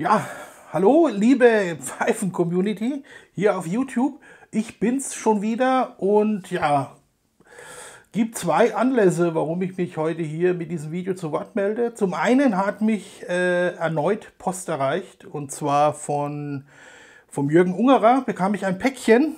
Ja, hallo liebe Pfeifen-Community hier auf YouTube. Ich bin's schon wieder und ja, gibt zwei Anlässe, warum ich mich heute hier mit diesem Video zu Wort melde. Zum einen hat mich erneut Post erreicht und zwar vom Jürgen Ungerer bekam ich ein Päckchen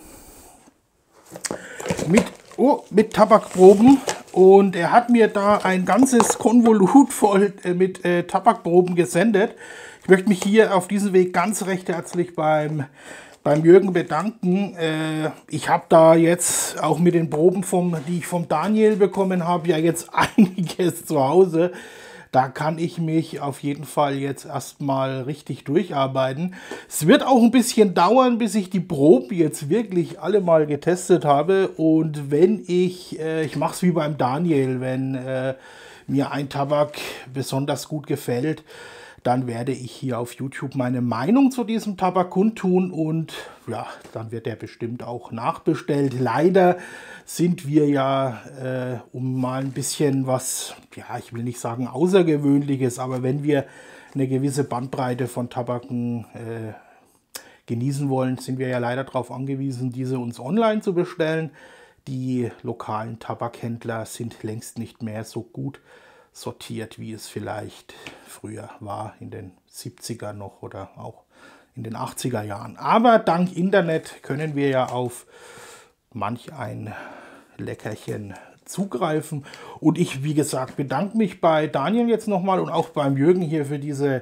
mit Tabakproben und er hat mir da ein ganzes Konvolut voll mit Tabakproben gesendet. Ich möchte mich hier auf diesem Weg ganz recht herzlich beim Jürgen bedanken. Ich habe da jetzt auch mit den Proben, die ich vom Daniel bekommen habe, ja jetzt einiges zu Hause. Da kann ich mich auf jeden Fall jetzt erstmal richtig durcharbeiten. Es wird auch ein bisschen dauern, bis ich die Proben jetzt wirklich alle mal getestet habe. Und wenn ich mache es wie beim Daniel, wenn mir ein Tabak besonders gut gefällt, dann werde ich hier auf YouTube meine Meinung zu diesem Tabak kundtun und ja, dann wird er bestimmt auch nachbestellt. Leider sind wir ja, um mal ein bisschen was, ja, ich will nicht sagen Außergewöhnliches, aber wenn wir eine gewisse Bandbreite von Tabaken genießen wollen, sind wir ja leider darauf angewiesen, diese uns online zu bestellen. Die lokalen Tabakhändler sind längst nicht mehr so gut sortiert, wie es vielleicht früher war, in den 70er noch oder auch in den 80er Jahren. Aber dank Internet können wir ja auf manch ein Leckerchen zugreifen. Und ich, wie gesagt, bedanke mich bei Daniel jetzt nochmal und auch beim Jürgen hier für diese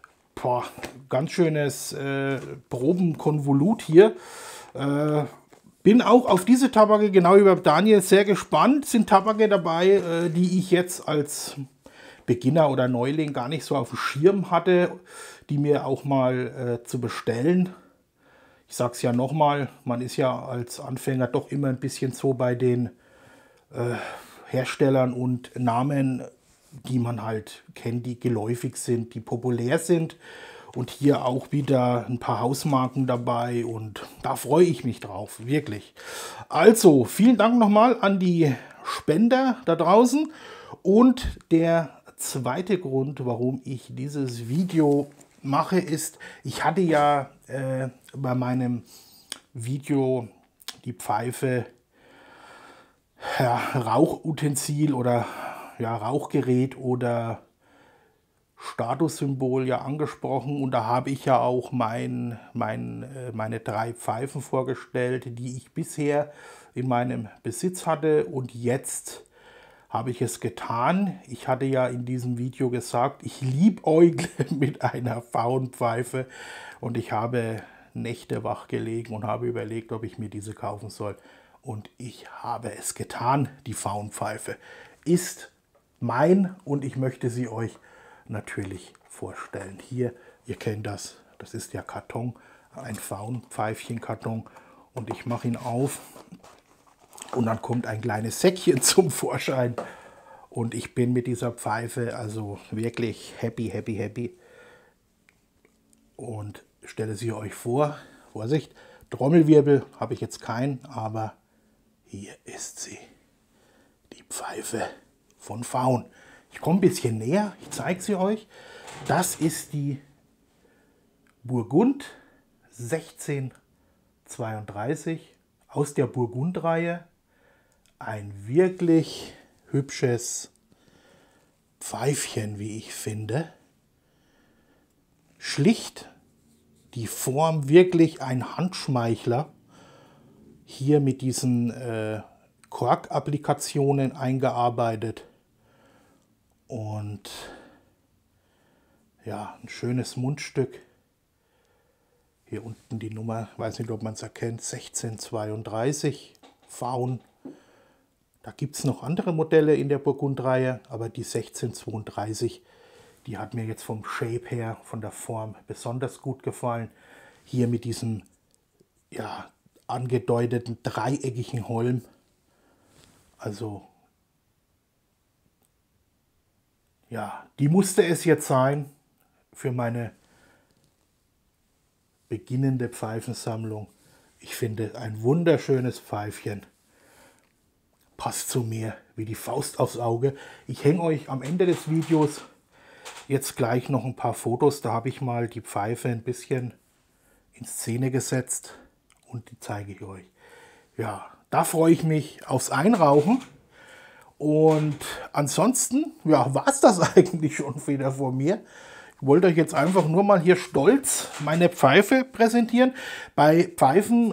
ganz schönes Probenkonvolut hier. Bin auch auf diese Tabake, genau wie bei Daniel, sehr gespannt. Sind Tabake dabei, die ich jetzt als Beginner oder Neuling gar nicht so auf dem Schirm hatte, die mir auch mal zu bestellen. Ich sage es ja nochmal, man ist ja als Anfänger doch immer ein bisschen so bei den Herstellern und Namen, die man halt kennt, die geläufig sind, die populär sind. Und hier auch wieder ein paar Hausmarken dabei und da freue ich mich drauf, wirklich. Also, vielen Dank nochmal an die Spender da draußen. Und der zweite Grund, warum ich dieses Video mache, ist, ich hatte ja bei meinem Video die Pfeife, ja, Rauchutensil oder ja, Rauchgerät oder Statussymbol ja angesprochen und da habe ich ja auch meine 3 Pfeifen vorgestellt, die ich bisher in meinem Besitz hatte und jetzt habe ich es getan. Ich hatte ja in diesem Video gesagt, ich liebäugle mit einer Faunpfeife und ich habe Nächte wach gelegen und habe überlegt, ob ich mir diese kaufen soll und ich habe es getan. Die Faunpfeife ist mein und ich möchte sie euch natürlich vorstellen. Hier, ihr kennt das, das ist der Karton, ein Faunpfeifchen-Karton und ich mache ihn auf und dann kommt ein kleines Säckchen zum Vorschein und ich bin mit dieser Pfeife also wirklich happy, happy, happy und stelle sie euch vor. Vorsicht, Trommelwirbel habe ich jetzt keinen, aber hier ist sie, die Pfeife von Faun. Ich komme ein bisschen näher, ich zeige sie euch. Das ist die Burgund 1632 aus der Burgund-Reihe. Ein wirklich hübsches Pfeifchen, wie ich finde. Schlicht, die Form wirklich ein Handschmeichler. Hier mit diesen Kork-Applikationen eingearbeitet. Und ja, ein schönes Mundstück. Hier unten die Nummer, weiß nicht, ob man es erkennt, 1632 Faun. Da gibt es noch andere Modelle in der Burgund-Reihe, aber die 1632, die hat mir jetzt vom Shape her, von der Form besonders gut gefallen. Hier mit diesem ja, angedeuteten dreieckigen Holm. Also ja, die musste es jetzt sein für meine beginnende Pfeifensammlung. Ich finde ein wunderschönes Pfeifchen. Passt zu mir wie die Faust aufs Auge. Ich hänge euch am Ende des Videos jetzt gleich noch ein paar Fotos. Da habe ich mal die Pfeife ein bisschen in Szene gesetzt und die zeige ich euch. Ja, da freue ich mich aufs Einrauchen. Und ansonsten, ja, war es das eigentlich schon wieder von mir. Ich wollte euch jetzt einfach nur mal hier stolz meine Pfeife präsentieren. Bei Pfeifen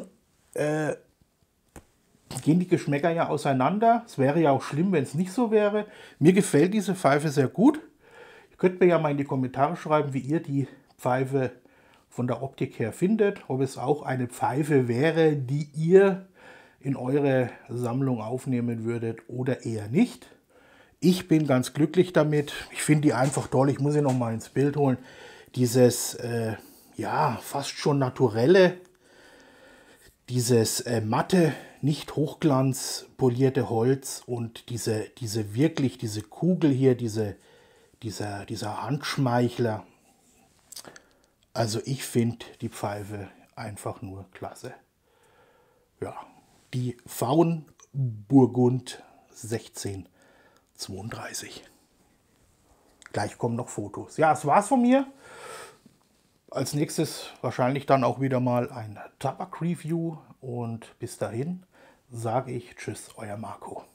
gehen die Geschmäcker ja auseinander. Es wäre ja auch schlimm, wenn es nicht so wäre. Mir gefällt diese Pfeife sehr gut. Ihr könnt mir ja mal in die Kommentare schreiben, wie ihr die Pfeife von der Optik her findet. Ob es auch eine Pfeife wäre, die ihr in eure Sammlung aufnehmen würdet oder eher nicht. Ich bin ganz glücklich damit. Ich finde die einfach toll. Ich muss sie noch mal ins Bild holen. Dieses, ja, fast schon naturelle, dieses matte, nicht Hochglanz polierte Holz und diese Kugel hier, dieser Handschmeichler. Also ich finde die Pfeife einfach nur klasse. Ja, die Faun Burgund 1632. Gleich kommen noch Fotos. Ja, es war's von mir. Als nächstes wahrscheinlich dann auch wieder mal ein Tabak-Review. Und bis dahin sage ich Tschüss, euer Marco.